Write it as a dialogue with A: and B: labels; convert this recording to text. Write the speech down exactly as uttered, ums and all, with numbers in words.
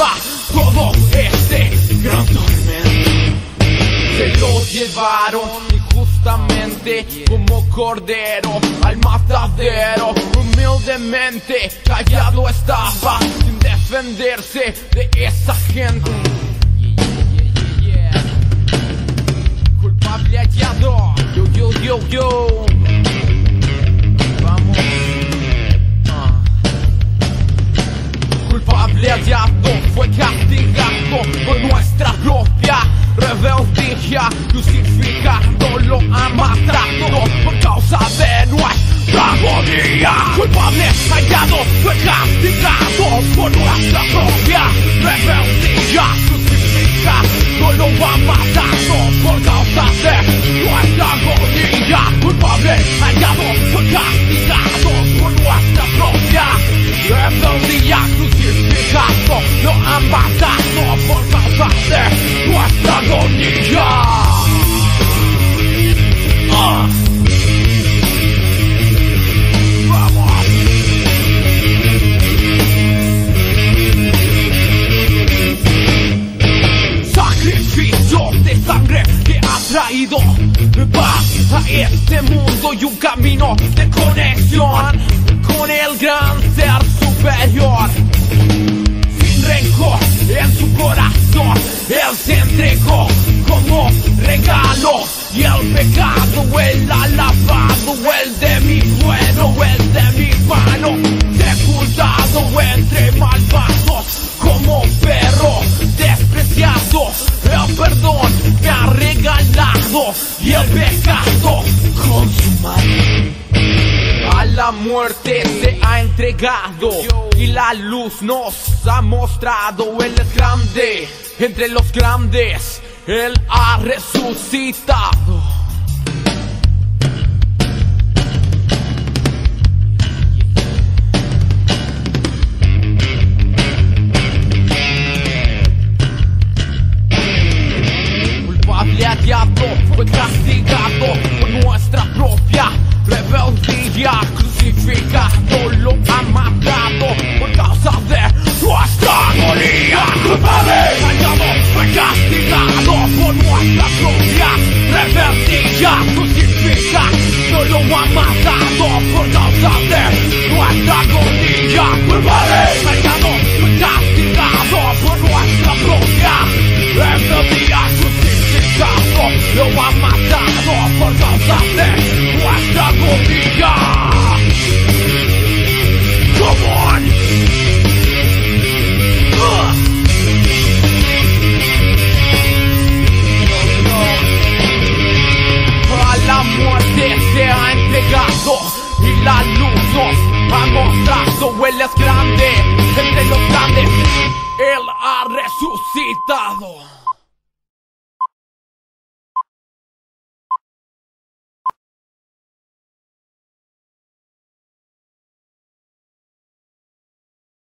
A: estaba todo este gran tormento. Se lo llevaron injustamente como cordero al matadero. Humildemente callado estaba sin defenderse de esa gente. Culpable hallado, yo, yo, yo, yo. Vamos. Ah. Culpable hallado fue castigado por nuestra propia rebeldía, crucificado lo han matado por causa de nuestra agonía. Culpable hallado fue castigado por nuestra propia rebeldía, crucificado lo han matado por causa de nuestra agonía. Culpable hallado fue castigado por nuestra propia rebeldía, crucificado lo han matado por causa de nuestra agonía. Ah. Vamos. Sacrificio de sangre que ha traído paz a este mundo y un camino de conexión con el gran ser superior. Sin rencor en su corazón, él se entregó como regalo. Y el pecado, el alabado, el de mi bueno, el de mi mano, sepultado entre malvados como perro despreciado. El perdón me ha regalado y el pecado consumado. A la muerte se ha entregado y la luz nos ha mostrado. Él es grande entre los grandes, Él ha resucitado. Culpable hallado fue castigado por nuestra propia rebeldía, crucificado lo ha matado por causa de nuestra agonía. Culpable hallado fue castigado por nuestra propia rebeldía, crucificado lo ha matado por causa de nuestra agonía. Culpable hallado fue castigado por nuestra propia rebeldía, crucificado lo ha matado por causa de nuestra agonía. Come on. Uh. A la muerte se ha entregado y la luz nos ha mostrado. Él es grande entre los grandes, Él ha resucitado.